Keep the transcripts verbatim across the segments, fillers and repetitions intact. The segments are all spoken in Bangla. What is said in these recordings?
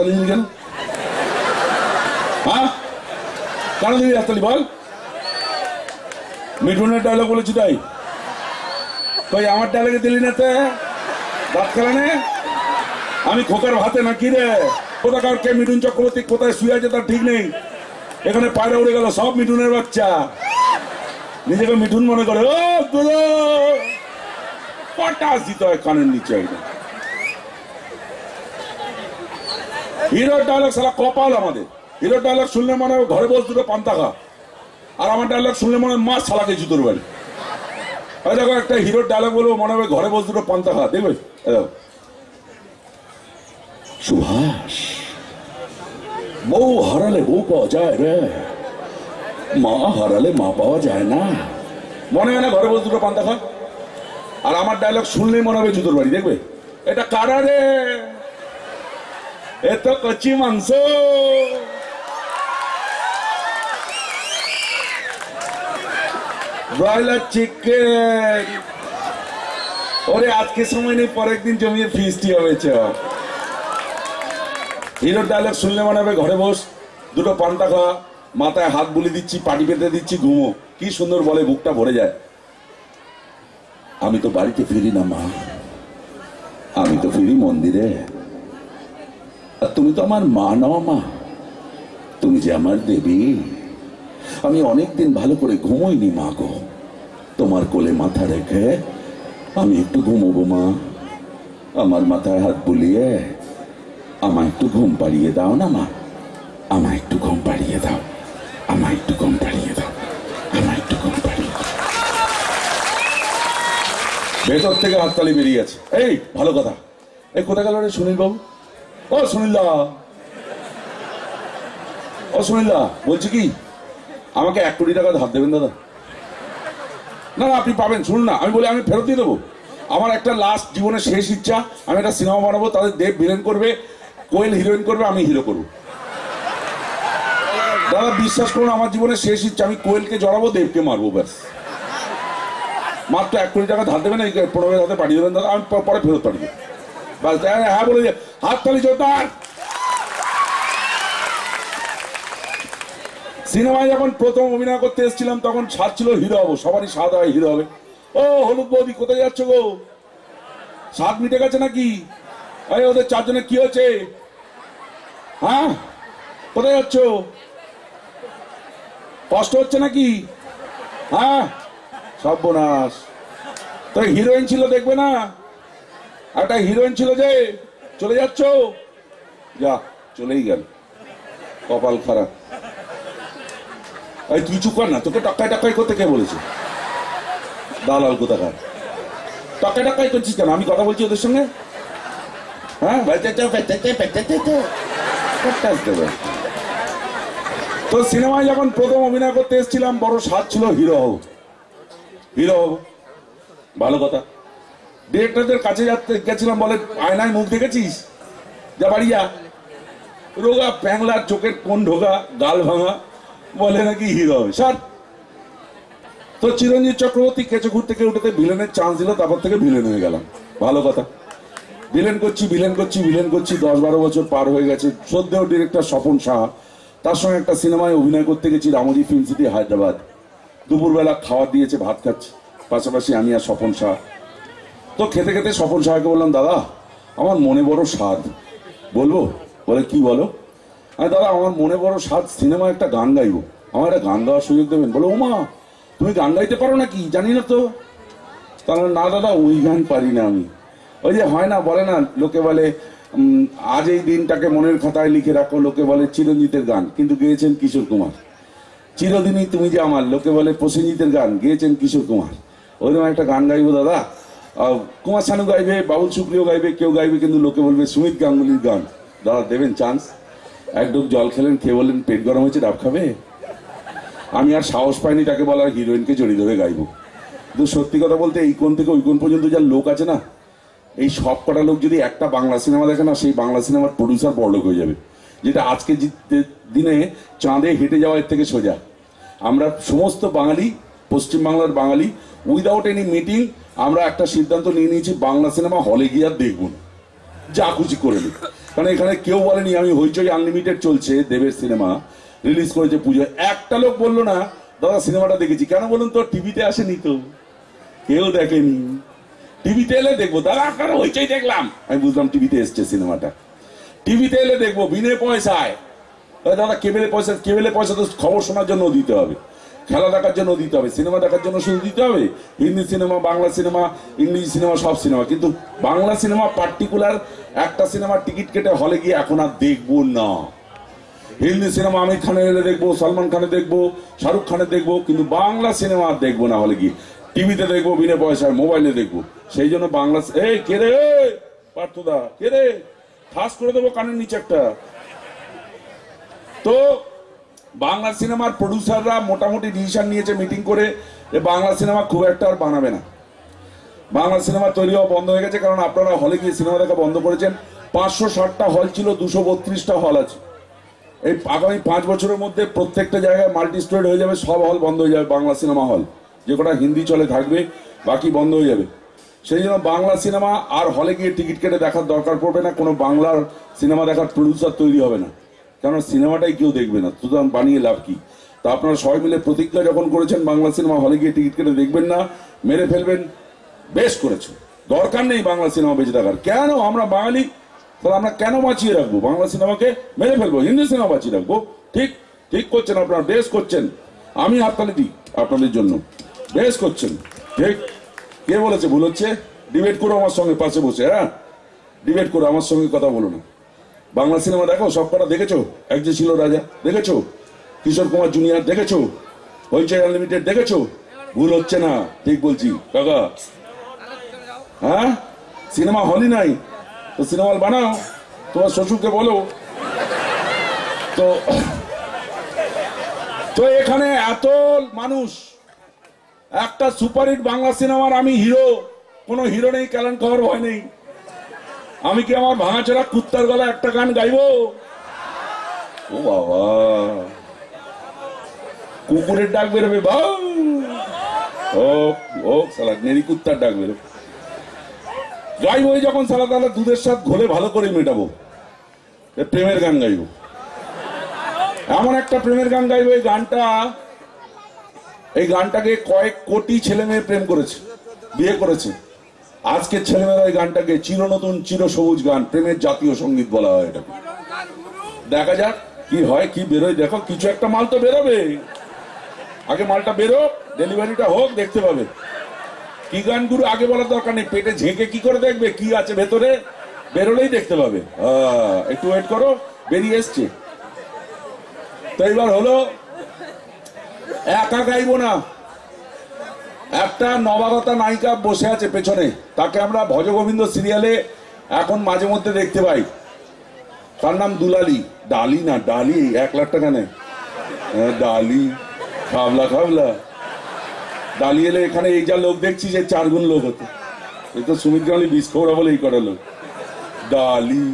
হাততালি দিলি কেন? হ্যাঁ কেন দিবি হাততালি বল? মিঠুনের ডায়লগ বলেছি তাই? কই আমার ডায়লগে দিলি না তে? দাঁত খেলানে আমি খোকার ভাতে নাকি রে? কোথাকার কে মিঠুন চক্রবর্তী কোথায় শুয়ে আছে তার ঠিক নেই। এখানে পায়রা উড়ে গেল, সব মিঠুনের বাচ্চা। নিজেকে মিঠুন মনে করে, ও গুরু পটাশ দিতে হয় কানের নিচে। হিরোর ডায়লগ সালা কপাল আমাদের। হিরোর ডায়লগ শুনলে মনে হয় ঘরে বস দুটো পান্তা খা, আর আমার ডায়লগ শুনলে মনে হয় মাছ ছালাকে জুতোর বাড়ি। দেখো একটা হিরোর ডায়লগ বলবো মনে হবে ঘরে বস দুটো পান্তা খা, দেখবে? সুভাষ, বউ হারালে বউ পাওয়া যায় রে, মা হারালে মা পাওয়া যায় না। মনে হয় না ঘরে বস দুটো পান্তা খা? আর আমার ডায়লগ শুনলেই মনে হবে জুতোর বাড়ি, দেখবে? এটা কারা রে? এ তো কচি মাংস। Broiler chicken. ওরে আজকে সময় নেই, পরের দিন জমিয়ে ফিস্টি হয়েছে। হিরোর ডায়লগ শুনলে মনে হবে ঘরে বস দুটো পান্তা খা, মাথায় হাত বুলি দিচ্ছি, পাটি পেতে দিচ্ছি, ঘুমো। কি সুন্দর বলে, বুকটা ভরে যায়। আমি তো বাড়িতে ফিরি না মা, আমি তো ফিরি মন্দিরে। আর তুমি তো আমার মা নও মা, তুমি যে আমার দেবী। আমি অনেকদিন ভালো করে ঘুমোইনি মা গো, তোমার কোলে মাথা রেখে আমি একটু ঘুমোবো মা। আমার মাথায় হাত বুলিয়ে আমায় একটু ঘুম পাড়িয়ে দাও না মা, আমায় একটু ঘুম পাড়িয়ে দাও, আমায় একটু ঘুম পাড়িয়ে দাও, আমায় একটু ঘুম পাড়িয়ে দাও। ভেতর থেকে হাততালি বেরিয়ে আছে। এই ভালো কথা। এই কোথায় গেল রে সুনীল বাবু? ও সুনীলদা, ও সুনীলদা, বলছি কি আমাকে এক কোটি টাকা ধার দেবেন দাদা? না না আপনি পাবেন, শুনুন না, আমি বলি আমি ফেরত দিয়ে দেবো। আমার একটা লাস্ট জীবনের শেষ ইচ্ছা, আমি একটা সিনেমা বানাবো, তাদের দেব ভিলেন করবে, কোয়েল হিরোইন করবে, আমি হিরো করবো। দাদা বিশ্বাস করুন, আমার জীবনের শেষ ইচ্ছা, আমি কোয়েলকে জড়াবো, দেবকে মারবো, ব্যাস। মাত্র এক কোটি টাকা ধার দেবেন, এই প্রণবের হাতে পাঠিয়ে দেবেন দাদা, আমি পরে ফেরত পাঠিয়ে দেবো। হ্যাঁ বলে হাততালি জোরদার। সিনেমায় যখন প্রথম অভিনয় করতে এসেছিলাম তখন স্বাদ ছিল হিরো হবো, সবারই স্বাদ হয় হিরো হবে। ও হলুদ বৌদি কোথায় যাচ্ছ গো? স্বাদ মিটে গেছে নাকি? আরে ওদের চারজনে কি হচ্ছে? হ্যাঁ কোথায় যাচ্ছ? কষ্ট হচ্ছে নাকি? হ্যাঁ সর্বনাশ। তো হিরোইন ছিল দেখবে না, একটা হিরোইন ছিল যে, চলে যাচ্ছ? যা চলেই গেল, কপাল খারাপ। এই তুই চুপ কর না, তোকে টাকায় টাকায় করতে কে বলেছে? দালাল কোথাকার, টাকায় টাকায় করছিস কেন? আমি কথা বলছি ওদের সঙ্গে। হ্যাঁ তো সিনেমায় যখন প্রথম অভিনয় করতে এসেছিলাম বড় স্বাদ ছিল হিরো হব, হিরো হব। ভালো কথা। ডিরেক্টরদের কাছে যাতে গেছিলাম, বলে আয়নায় মুখ দেখেছিস? যা বাড়ি যা। রোগা প্যাংলার চোখের কোন ঢোকা, গাল ভাঙা, বলে নাকি হিরো হবে। স্যার তো চিরঞ্জিত চক্রবর্তী কেঁচো থেকে উঠেতে ভিলেনের চান্স দিল, তারপর থেকে ভিলেন হয়ে গেলাম। ভালো কথা। ভিলেন করছি ভিলেন করছি ভিলেন করছি দশ বারো বছর পার হয়ে গেছে। শ্রদ্ধেয় ডিরেক্টর স্বপন সাহা, তার সঙ্গে একটা সিনেমায় অভিনয় করতে গেছি রামোজি ফিল্ম সিটি হায়দ্রাবাদ। দুপুরবেলা খাওয়া দিয়েছে, ভাত খাচ্ছি, পাশাপাশি আমি আর স্বপন সাহা। তো খেতে খেতে স্বপন সাহাকে বললাম, দাদা আমার মনে বড় স্বাদ। বলবো? বলে কি বলো? আরে দাদা আমার মনে বড় স্বাদ, সিনেমায় একটা গান গাইবো, আমার একটা গান গাওয়ার সুযোগ দেবেন। বলো ও মা তুমি গান গাইতে পারো নাকি? জানি না তো। তাহলে না দাদা ওই গান পারি না আমি। ওই যে হয় না, বলে না, লোকে বলে আজ এই দিনটাকে মনের খাতায় লিখে রাখো, লোকে বলে চিরঞ্জিতের গান, কিন্তু গেয়েছেন কিশোর কুমার। চিরদিনই তুমি যে আমার, লোকে বলে প্রসেনজিতের গান, গেয়েছেন কিশোর কুমার। ওইরকম একটা গান গাইবো দাদা, কুমার শানু গাইবে, বাবুল সুপ্রিয় গাইবে, কেউ গাইবে, কিন্তু লোকে বলবে সুমিত গাঙ্গুলির গান। দাদা দেবেন চান্স? এক ডোক জল খেলেন, খেয়ে বললেন পেট গরম হয়েছে, ডাব খাবে? আমি আর সাহস পাইনি তাকে বলার হিরোইনকে জড়িয়ে ধরে গাইবো। কিন্তু সত্যি কথা বলতে এই কোণ থেকে ওই কোণ পর্যন্ত যা লোক আছে না, এই সব কটা লোক যদি একটা বাংলা সিনেমা দেখে না, সেই বাংলা সিনেমার প্রডিউসার বড়লোক হয়ে যাবে। যেটা আজকে দিনে চাঁদে হেঁটে যাওয়া এর থেকে সোজা। আমরা সমস্ত বাঙালি, পশ্চিমবাংলার বাঙালি, উইদাউট এনি মিটিং আমরা একটা সিদ্ধান্ত নিয়ে নিয়েছি, বাংলা সিনেমা হলে গিয়ে আর দেখব না। যা খুশি করে নি, কারণ এখানে কেউ বলেনি আমি হইচই আনলিমিটেড চলছে দেবের সিনেমা রিলিজ করেছে পুজো, একটা লোক বললো না দাদা সিনেমাটা দেখেছি। কেন বলুন তো? টিভিতে আসেনি তো, কেউ দেখেনি। টিভিতে এলে দেখবো দাদা কারো হইচই দেখলাম, আমি বুঝলাম টিভিতে এসছে সিনেমাটা। টিভিতে এলে দেখবো বিনে পয়সায়, দাদা কেবেলে পয়সা, কেবেলে পয়সা তো খবর শোনার জন্য দিতে হবে, খেলা দেখার জন্য দিতে হবে, সিনেমা দেখার জন্য শুধু দিতে হবে। Hindi cinema, Bangla cinema, English cinema, সব সিনেমা। কিন্তু বাংলা সিনেমা পার্টিকুলার একটা সিনেমার টিকিট কেটে হলে গিয়ে এখন আর দেখবো না। হিন্দি সিনেমা আমির খানের এলে দেখবো, সালমান খানের দেখবো, শাহরুখ খানের দেখবো, কিন্তু বাংলা সিনেমা আর দেখবো না হলে গিয়ে, টিভিতে দেখবো বিনা পয়সায়, মোবাইলে দেখবো। সেই জন্য বাংলা, এই কে রে পার্থদা, কে রে, ঠাস করে দেবো কানের নিচে একটা। তো বাংলা সিনেমার প্রডিউসাররা মোটামুটি ডিসিশন নিয়েছে মিটিং করে, যে বাংলা সিনেমা খুব একটা আর বানাবে না। বাংলা সিনেমা তৈরি হওয়া বন্ধ হয়ে গেছে, কারণ আপনারা হলে গিয়ে সিনেমা দেখা বন্ধ করেছেন। পাঁচশো ষাটটা হল ছিল, দুশো বত্রিশটা হল আছে। এই আগামী পাঁচ বছরের মধ্যে প্রত্যেকটা জায়গায় মাল্টি স্টোরেড হয়ে যাবে, সব হল বন্ধ হয়ে যাবে। বাংলা সিনেমা হল যে কটা হিন্দি চলে থাকবে, বাকি বন্ধ হয়ে যাবে। সেই জন্য বাংলা সিনেমা আর হলে গিয়ে টিকিট কেটে দেখার দরকার পড়বে না, কোনো বাংলার সিনেমা দেখার প্রডিউসার তৈরি হবে না, কারণ সিনেমাটাই কেউ দেখবে না, সুতরাং বানিয়ে লাভ কি। তা আপনারা সবাই মিলে প্রতিজ্ঞা যখন করেছেন বাংলা সিনেমা হলে গিয়ে টিকিট কেটে দেখবেন না, মেরে ফেলবেন, বেশ করেছো। দরকার নেই বাংলা সিনেমা বেঁচে থাকার। কেন? আমরা বাঙালি, তাহলে আমরা কেন বাঁচিয়ে রাখবো? বাংলা সিনেমাকে মেরে ফেলবো, হিন্দি সিনেমা বাঁচিয়ে রাখবো। ঠিক ঠিক করছেন আপনারা, বেশ করছেন, আমি হাততালি দিই আপনাদের জন্য, বেশ করছেন। ঠিক, কে বলেছে ভুল হচ্ছে? ডিবেট করো আমার সঙ্গে পাশে বসে, হ্যাঁ ডিবেট করো আমার সঙ্গে, কথা বলো না। বাংলা সিনেমা দেখো, সব কটা দেখেছো? এক যে ছিল রাজা দেখেছো, কিশোর কুমার জুনিয়র দেখেছো, হইচই আনলিমিটেড দেখেছো? ভুল হচ্ছে না, ঠিক বলছি কাকা। হ্যাঁ, সিনেমা হলই নাই তো সিনেমা হল বানাও, তোমার শ্বশুরকে বলো। তো তো এখানে এত মানুষ, একটা সুপারহিট বাংলা সিনেমার আমি হিরো, কোনো হিরো নেই, ক্যালেন্ট খাওয়ার ভয় নেই। আমি কি আমার ভাঙাচোরা কুত্তার গলা একটা গান গাইবো? ও বাবা, কুকুরের ডাক বেরোবে, বাউ ও ও সালা নেরি কুত্তার ডাক বেরো গাইবো। যখন সালা তাহলে দুধের সাথে ঘোলে ভালো করে মেটাবো, প্রেমের গান গাইবো, এমন একটা প্রেমের গান গাইবো। এই গানটা, এই গানটাকে কয়েক কোটি ছেলে মেয়ে প্রেম করেছে, বিয়ে করেছে। আজকের ছেলেমেয়েরা এই গানটাকে চির নতুন চির সবুজ গান, প্রেমের জাতীয় সঙ্গীত বলা হয় এটাকে। দেখা যাক কি হয়, কি বেরোয়। দেখো কিছু একটা মাল তো বেরোবে, আগে মালটা বেরো, ডেলিভারিটা হোক, দেখতে পাবে। কি গান গুরু আগে বলার দরকার নেই, পেটে ঝেঁকে কি করে দেখবে কি আছে ভেতরে, বেরোলেই দেখতে পাবে। একটু ওয়েট করো, বেরিয়ে এসছে। তো এবার হলো, একা গাইবো না, একটা নবাগতা নায়িকা বসে আছে পেছনে, তাকে আমরা ভজগোবিন্দ সিরিয়ালে এখন মাঝে মধ্যে দেখতে পাই। তার নাম দুলালি, ডালি না ডালি, এক লাখ টাকা নেয় ডালি, খাবলা খাবলা। ডালি এলে এখানে এই যা লোক দেখছি যে চার গুণ লোক হতো। এই তো সুমিত গাঙ্গুলি বিষ খোরা বলে এই কটা লোক, ডালি।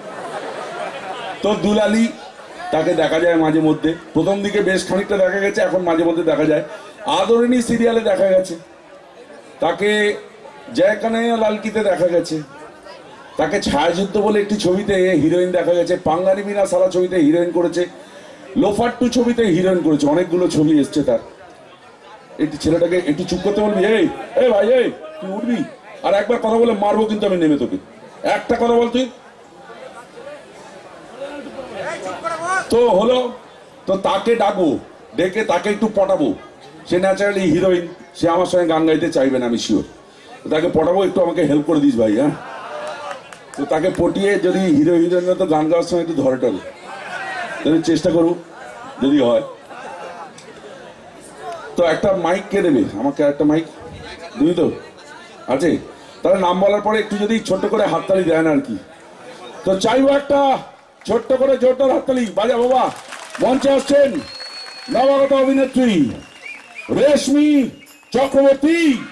তো দুলালি তাকে দেখা যায় মাঝে মধ্যে, প্রথম দিকে বেশ খানিকটা দেখা গেছে, এখন মাঝে মধ্যে দেখা যায়। আদরিণী সিরিয়ালে দেখা গেছে তাকে, জয়কানে লালকিতে দেখা গেছে তাকে, ছায়াযুদ্ধ বলে একটি ছবিতে হিরোইন দেখা গেছে, পাঙ্গানি বিনা সারা ছবিতে হিরোইন করেছে, লোফার টু ছবিতে হিরোইন করেছে, অনেকগুলো ছবি এসছে তার। একটি ছেলেটাকে একটু চুপ করতে বলবি, এই এই ভাই এই তুই উঠবি, আর একবার কথা বলে মারবো কিন্তু আমি নেমে তোকে, একটা কথা বল তুই। তো হলো, তো তাকে ডাকবো, ডেকে তাকে একটু পটাবো। সে ন্যাচারালি হিরোইন, সে আমার সঙ্গে গান গাইতে চাইবে না, আমি শিওর। তাকে পটাবো, একটু আমাকে হেল্প করে দিস ভাই। হ্যাঁ, তো তাকে পটিয়ে যদি হিরো হিরোইনরা তো গান গাওয়ার সময় একটু ধরে টরে, যদি চেষ্টা করুক যদি হয়। তো একটা মাইক কে দেবে আমাকে? একটা মাইক দিবি তো? আছে? তাহলে নাম বলার পরে একটু যদি ছোট্ট করে হাততালি দেয় না আর কি। তো চাইবো একটা ছোট্ট করে জোরদার হাততালি। বাজা বাবা। মঞ্চে আসছেন নবাগত অভিনেত্রী রেশমি চক্রবর্তী।